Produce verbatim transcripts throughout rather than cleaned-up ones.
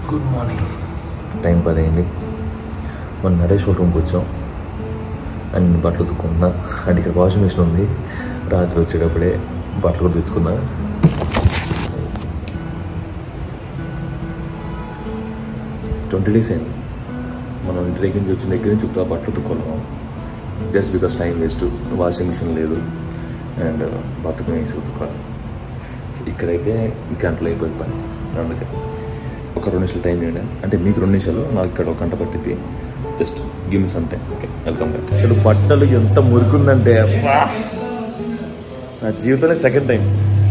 Good morning. Time పది అయింది. మన నరేష్ రూమ్కి వచ్చాం అండ్ బట్టలు ఉతుక్కున్నా. అంటే ఇక్కడ వాషింగ్ మిషన్ ఉంది. రాత్రి వచ్చేటప్పుడే బట్టలు కూడా తెచ్చుకున్నా. ట్వంటీ డేస్ అయింది మనం ఇంటి దగ్గర నుంచి వచ్చిన దగ్గర నుంచి ఇప్పుడు బట్టలు ఉతుక్కున్నాం. Just because time waste, washing machine లేదు అండ్ బట్టలు వేసి ఉతుక్కోవాలి. ఇక్కడైతే గంటలు అయిపోయి పని. అందుకే ఒక రెండు నిమిషాలు టైం ఇవ్వండి. అంటే మీకు రెండు నిమిషాలు, నాకు ఇక్కడ ఒక గంట పట్టింది. Just give me some time. Okay, welcome back. అసలు బట్టలు ఎంత మురికుందంటే నా జీవితంలో సెకండ్ టైం.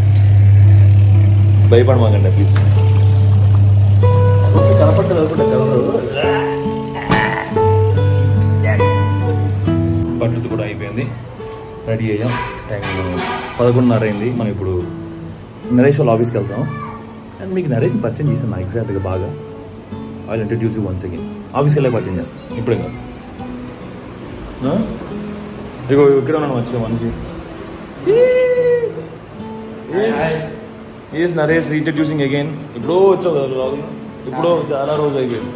భయపడమాకండి ప్లీజ్. కనపడలేదు అనుకుంటా కలరు. బట్టలు కూడా అయిపోయింది, రెడీ అయ్యాం. టైం పదకొండున్నర అయింది. మనం ఇప్పుడు నరేష్ వాళ్ళ ఆఫీస్కి వెళ్తాం. అండ్ మీకు నరేష్ పరిచయం చేస్తాను నా ఎగ్జాక్ట్గా బాగా. I will introduce you once again. ఆఫీస్కి వెళ్ళి పరిచయం చేస్తాను ఇప్పుడే కాదు. ఇగో ఇక్కడ ఉన్నాను వచ్చే మనిషి. Is Naresh reintroducing again. ఎప్పుడో వచ్చావు కదా రాహుల్, ఎప్పుడో చాలా రోజు అయిపోయింది.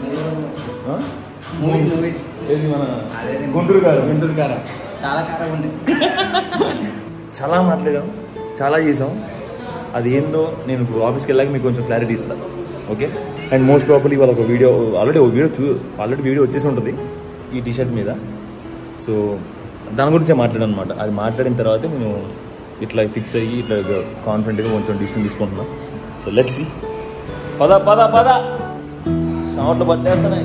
ఏది మన గుంటూరు కారం. గుంటూరు కారం చాలా కారం ఉంది. చాలా మాట్లాడాం, చాలా చేసాం. అది ఏందో నేను ఇప్పుడు ఆఫీస్కి వెళ్ళాక మీకు కొంచెం క్లారిటీ ఇస్తాను. ఓకే. అండ్ మోస్ట్ ప్రాపర్లీ వాళ్ళ ఒక వీడియో ఆల్రెడీ ఒక వీడియో చూ ఆల్రెడీ వీడియో వచ్చేసి ఉంటుంది ఈ టీషర్ట్ మీద. సో దాని గురించే మాట్లాడాను అనమాట. అది మాట్లాడిన తర్వాతే నేను ఇట్లా ఫిక్స్ అయ్యి ఇట్లా కాన్ఫిడెంట్గా కొంచెం డిసిషన్ తీసుకుంటున్నాను. So let's see. పద పద పద సౌండ్లు పట్టేస్తున్నాయి.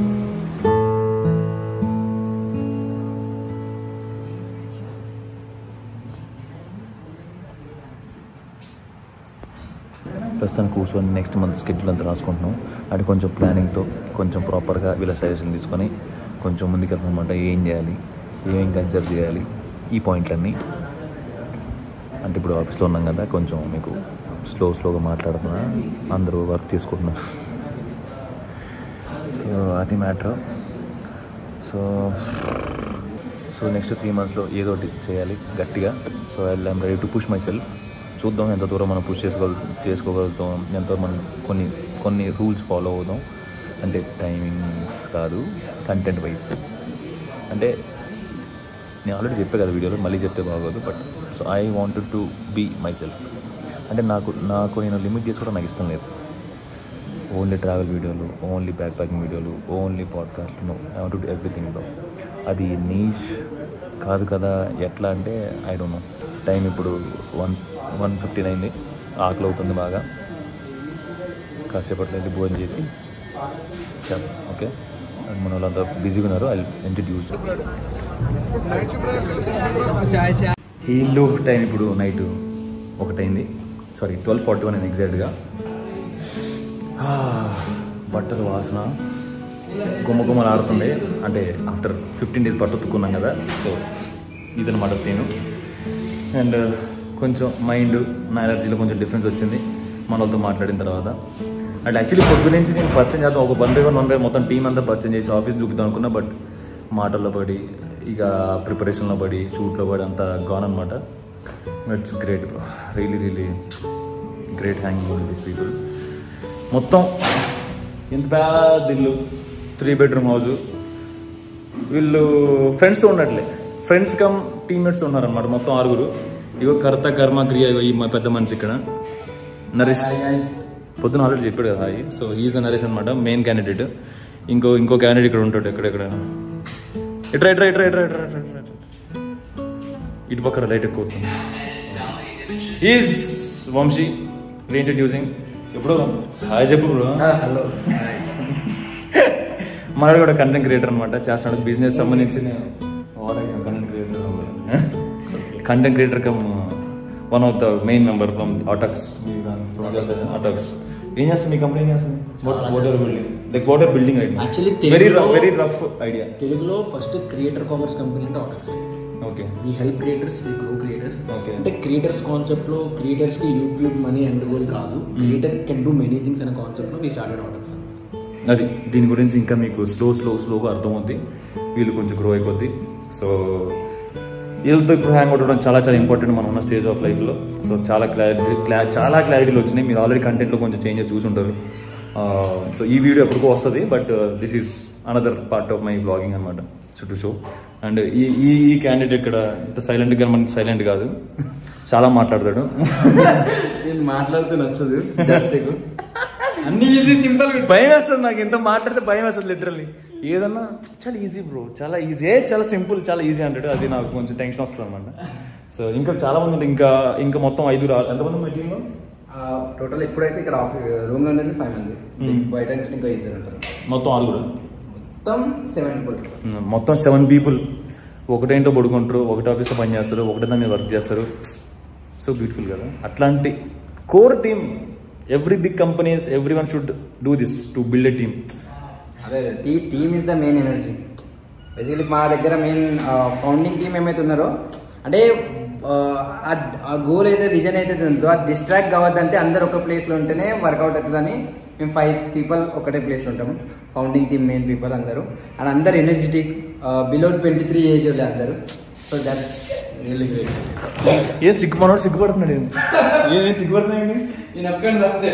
ప్రస్తుతానికి కూర్చొని నెక్స్ట్ మంత్ స్కెడ్యూల్ అంతా రాసుకుంటున్నాం. అది కొంచెం ప్లానింగ్తో కొంచెం ప్రాపర్గా వీళ్ళ సజెషన్ తీసుకొని కొంచెం ముందుకెళ్తామన్నమాట. ఏం చేయాలి, ఏమేం కన్సిడర్ చేయాలి, ఈ పాయింట్లన్నీ. అంటే ఇప్పుడు ఆఫీస్లో ఉన్నాం కదా, కొంచెం మీకు స్లో స్లోగా మాట్లాడుతున్నా, అందరూ వర్క్ చేసుకుంటున్నారు. సో అది matter. So so next three మంత్స్లో ఏదో ఒకటి చేయాలి గట్టిగా. So I am ready to push myself. చూద్దాం ఎంత దూరం మనం పుష్ చేసుకోగల చేసుకోగలుగుతాం, ఎంతో మనం కొన్ని కొన్ని రూల్స్ ఫాలో అవుదాం. అంటే టైమింగ్స్ కాదు, కంటెంట్ వైజ్. అంటే నేను ఆల్రెడీ చెప్పే కదా వీడియోలో, మళ్ళీ చెప్తే బాగోదు. But so I wanted to be myself. అంటే నాకు నాకు నేను లిమిట్ చేసుకోవడం నాకు ఇష్టం లేదు. ఓన్లీ ట్రావెల్ వీడియోలు, ఓన్లీ బ్యాక్ ప్యాకింగ్ వీడియోలు, ఓన్లీ పాడ్కాస్ట్లు, I want to do everything bro. అది నీష్ కాదు కదా. ఎట్లా అంటే ఐ డోంట్ నో. టైం ఇప్పుడు వన్ వన్ ఫిఫ్టీన్ అయింది. ఆకలి అవుతుంది బాగా. కాసేపట్లో వెళ్ళి భోజనం చేసి చాలా ఓకే. మన వాళ్ళంతా బిజీగా ఉన్నారు. I introduce. హీల్లో టైం ఇప్పుడు నైట్ ఒకటైంది. సారీ ట్వెల్వ్ ఫార్టీ వన్ అయింది ఎగ్జాక్ట్గా. బట్టలు వాసన గుమ్మ గుమ్మలు ఆడుతుంది. అంటే ఆఫ్టర్ ఫిఫ్టీన్ డేస్ బట్టలు ఉతుక్కున్నాం కదా. సో ఇదన్నమాట సీను. అండ్ కొంచెం మైండ్ నా ఎనర్జీలో కొంచెం డిఫరెన్స్ వచ్చింది మన వాళ్ళతో మాట్లాడిన తర్వాత. అండ్ యాక్చువల్లీ పొద్దు నుంచి నేను పరిచయం చేద్దాం, ఒక one by one one by మొత్తం టీం అంతా పరిచయం చేసి ఆఫీస్ చూపిద్దాం అనుకున్నా. బట్ మాటల్లో పడి, ఇక ప్రిపరేషన్లో పడి, షూట్లో పడి అంతా గాన్ అనమాట. It's great bro, really really great hanging with this people. మొత్తం ఎంత పెద్ద ఇల్లు, త్రీ బెడ్రూమ్ హౌస్. వీళ్ళు ఫ్రెండ్స్తో ఉన్నట్లే, ఫ్రెండ్స్ కమ్ టీమ్మేట్స్తో ఉన్నారనమాట. మొత్తం ఆరుగురు. ఇగో కర్త కర్మ క్రియ ఈ మా పెద్ద మనిషి ఇక్కడ నరేష్. పొద్దున ఆల్రెడీ చెప్పాడు కదా హాయ్. సో ఈజ్ నరేష్ అనమాట, మెయిన్ క్యాండిడేట్. ఇంకో ఇంకో క్యాండిడేట్ ఇక్కడ ఉంటాడు ఎక్కడెక్కడ. ఇట్రా ఇట్రా ఇట్రా ఇట్రా ఇట్రా ఇట్రా ఇటు పక్కన లైట్ ఎక్కువ అవుతుంది. Is Vamshi reintroducing. ఎప్పుడు హాయ్ చెప్పు బ్రో. హలో. మనడు కూడా కంటెంట్ క్రియేటర్ అనమాట, చేస్తున్నాడు బిజినెస్ సంబంధించిన content creator. Content creator come one of the main member from ఆటక్స్. ఆటక్స్ ఏం చేస్తుంది మీ కంపెనీ? ఏం చేస్తుంది? Water building, like water building idea. Actually very very rough idea. తెలుగులో ఫస్ట్ క్రియేటర్ కామర్స్ కంపెనీ అంటే ఆటక్స్. Okay. We help creators, we grow creators. Okay. అంటే క్రియేటర్స్ కాన్సెప్ట్లో క్రియేటర్స్కి యూట్యూబ్ మనీ అండ్ గోల్ కాదు, creator can do many things అనే కాన్సెప్ట్లో we started ఆటక్స్. అది దీని గురించి ఇంకా మీకు స్లో స్లో స్లోగా అర్థమవుతుంది. వీళ్ళు కొంచెం గ్రో అయిపోద్ది. సో వీళ్ళతో ఇప్పుడు హ్యాంగ్ అవుట్ అవ్వడం చాలా చాలా ఇంపార్టెంట్ మనం ఉన్న స్టేజ్ ఆఫ్ లైఫ్లో. సో చాలా క్లారిటీ క్లా చాలా క్లారిటీలు వచ్చినాయి. మీరు ఆల్రెడీ కంటెంట్లో కొంచెం చేంజెస్ చూసుంటారు. సో ఈ వీడియో ఎప్పటికో వస్తుంది, but this is another part of my blogging అనమాట చుట్టూ షో. అండ్ ఈ ఈ ఈ క్యాండిడేట్ ఇక్కడ ఇంత సైలెంట్గా మనకి సైలెంట్ కాదు, చాలా మాట్లాడతాడు. నేను మాట్లాడితే నచ్చదు, అన్ని ఈజీ సింపుల్. భయం వేస్తుంది నాకు, ఎంత మాట్లాడితే భయం వేస్తుంది లిటరల్లీ. ఏదన్నా చాలా ఈజీ బ్రో, చాలా ఈజీ, చాలా సింపుల్, చాలా ఈజీ అంటాడు, అది నాకు కొంచెం టెన్షన్ వస్తుంది అనమాట. సో ఇంకా చాలా మంది ఉంటారు, ఇంకా ఇంకా మొత్తం ఐదు రా ఎంతమంది మా టీంలో టోటల్ ఎప్పుడైతే ఇక్కడ రూమ్ లో అనేది ఫైవ్ మంది, బయట ఇంకా ఇద్దరు ఉంటారు, మొత్తం ఆరుగురు, మొత్తం సెవెన్ పీపుల్. మొత్తం సెవెన్ పీపుల్ ఒకటేంటో పడుకుంటారు, ఒకటి ఆఫీస్లో పని చేస్తారు, ఒకటే దాని మీద వర్క్ చేస్తారు. సో బ్యూటిఫుల్ కదా. అట్లాంటి core team, every big companies, every one should do this to build a team. అదే team is the main energy. Basically మా దగ్గర మెయిన్ ఫౌండింగ్ టీమ్ ఏమైతే ఉన్నారో, అంటే ఆ గోల్ అయితే విజన్ అయితే ఉందో అది డిస్ట్రాక్ట్ కావద్దంటే అందరు ఒక ప్లేస్లో ఉంటేనే వర్కౌట్ అవుతుందని మేము ఫైవ్ పీపుల్ ఒకటే ప్లేస్లో ఉంటాము. ఫౌండింగ్ టీమ్ మెయిన్ పీపుల్ అందరూ, అండ్ అందరు energetic, below twenty three age వాళ్ళు అందరూ. So that's really great. ఏ సిగ్గుపడు సిగ్గుపడుతున్నాడు ఏం సిగ్గుపడుతున్నాయండి నేను ఒక్కడిని తప్పితే.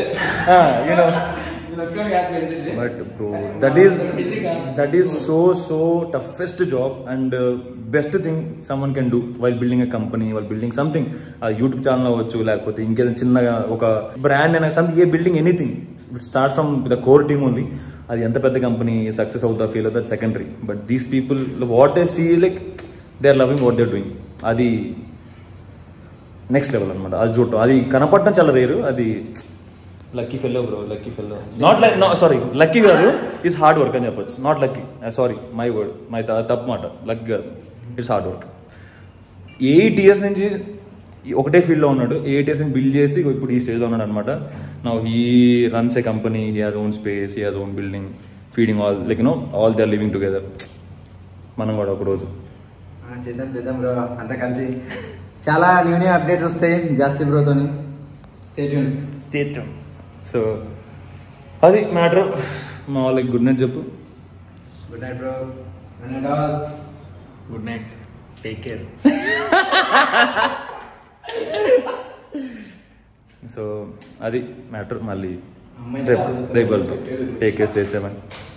But bro that is that is so so toughest job and best thing someone can do while building a company, while building something. YouTube channel అవ్వచ్చు, లేకపోతే ఇంకేదైనా చిన్నగా ఒక బ్రాండ్ అయినా something, a building anything start from the core team ఉంది. అది ఎంత పెద్ద కంపెనీ సక్సెస్ అవుతా ఫెయిల్ అవుతా secondary, but these people what I see like they are loving what they are doing. అది నెక్స్ట్ లెవెల్ అనమాట. అది చూడటం, అది కనపడటం చాలా రేరు. అది lucky fellow bro, lucky fellow. Not like no sorry lucky కాదు, ఇట్స్ హార్డ్ వర్క్ అని చెప్పొచ్చు. Not lucky, sorry my word, my తప్పు మాట. లక్కీ కాదు, it's hard work. Eight years నుంచి ఒకటే ఫీల్డ్లో ఉన్నాడు, ఎయిట్ ఇయర్స్ నుంచి బిల్డ్ చేసి ఇప్పుడు ఈ స్టేజ్లో ఉన్నాడు అనమాట. Now he runs a company, he has own space, he has own building, feeding all like no all they are living together. మనం కూడా ఒక రోజు చేద్దాం చేద్దాం బ్రో, అంతా కలిసి చాలా న్యూ న్యూ అప్డేట్స్ వస్తాయి జాస్తి బ్రోతో. Stay tune stay tune. So అది మ్యాటర్. మా వాళ్ళకి గుడ్ నైట్ చెప్పు. Good night bro. Good night all. Good night, take care. So అది మ్యాటర్. మళ్ళీ రేపు రేపు వెళ్తాం. Take care, stay safe.